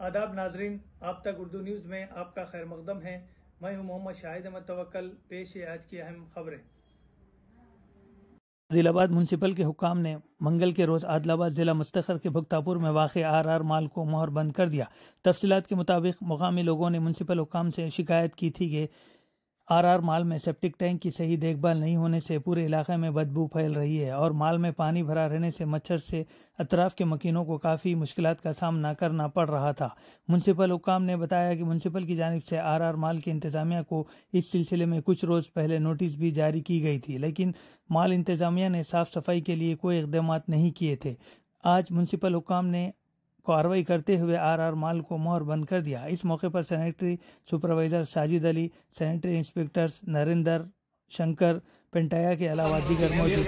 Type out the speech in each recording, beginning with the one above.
आदाब नाजरीन, आप तक उर्दू न्यूज़ में आपका खैर मकदम है। मैं हूं मोहम्मद शाहिद अहमद तवक्कल। पेश है आज की अहम खबरें। आदिलाबाद म्यूनसिपल के हुक्काम ने मंगल के रोज आदिलाबाद जिला मुस्तखर के भुगतापुर में वाक़ आर माल को मोहर बंद कर दिया। तफसीलात के मुताबिक मुकामी लोगों ने म्यूनसिपल हुक्काम से शिकायत की थी कि आर माल में सेप्टिक टैंक की सही देखभाल नहीं होने से पूरे इलाके में बदबू फैल रही है और माल में पानी भरा रहने से मच्छर से अतराफ के मकीनों को काफ़ी मुश्किलात का सामना करना पड़ रहा था। म्यूनसिपल हुक्काम ने बताया कि म्यूनसिपल की जानिब से आर माल की इंतजामिया को इस सिलसिले में कुछ रोज़ पहले नोटिस भी जारी की गई थी, लेकिन माल इंतजामिया ने साफ सफाई के लिए कोई इक़दाम नहीं किए थे। आज म्यूनसिपल हुक्काम ने कार्रवाई करते हुए आर माल को मोहर बंद कर दिया। इस मौके पर sanitary supervisor Sajid Ali, sanitary inspectors Narendra, Shankar, Pentaiah के अलावा दीगर मौजूद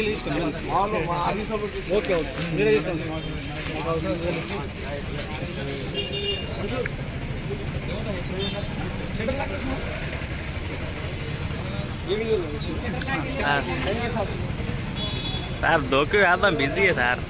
सर दो के बाद में बिजी है सर।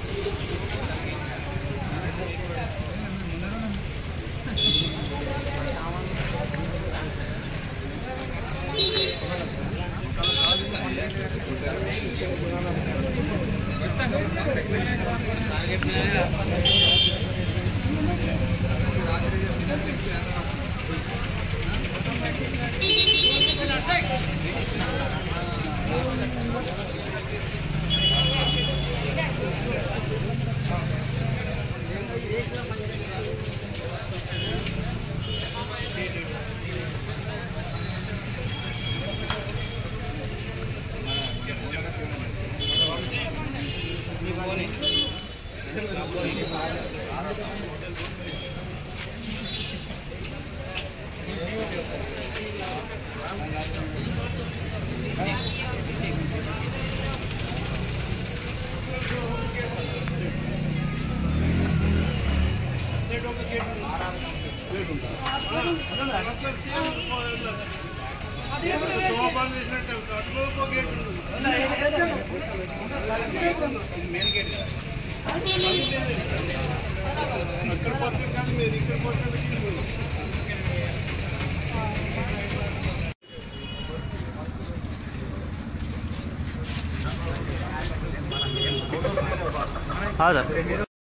हाँ सर।